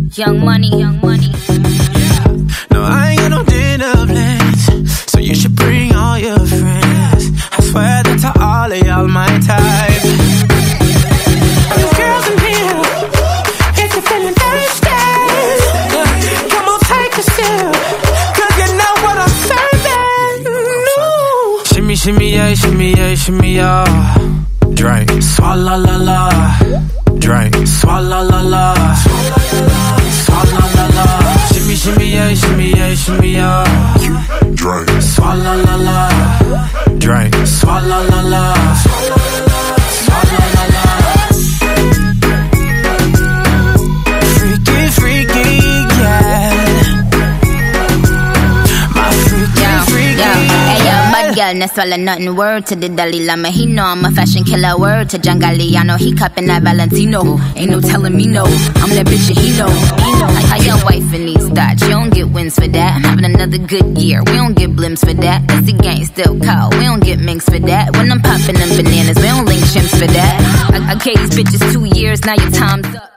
Young money, young money. No, I ain't got no dinner plans, so you should bring all your friends. I swear that to all of y'all my type. You girls in here, if you're feeling thirsty, come on, take a sip, 'cause you know what I'm serving. No. Shimmy, shimmy, yeah, shimmy, yeah, shimmy, yeah. Drink, swalla la la. Drink, swalla la la. Swalla la la. Shimmy, shimmy, yeah, shimmy, yeah, shimmy, yeah. Drink, swalla la la. Drink, swalla la la. Swalla la la. Freaky, freaky, yeah. My freaky, freaky. Hey yo, bad girl, no swallow nothing. Word to the Dalai Lama, he know I'm a fashion killer. Word to John Galliano, he cupping that Valentino. Ain't no telling me no, I'm that bitch and he know. How your wife in these thoughts, you don't get wins for that. I'm having another good year, we don't get blimps for that. Cause the gang still call, we don't get minks for that. When I'm popping them bananas, we don't link chimps for that. I gave these bitches 2 years, now your time's up.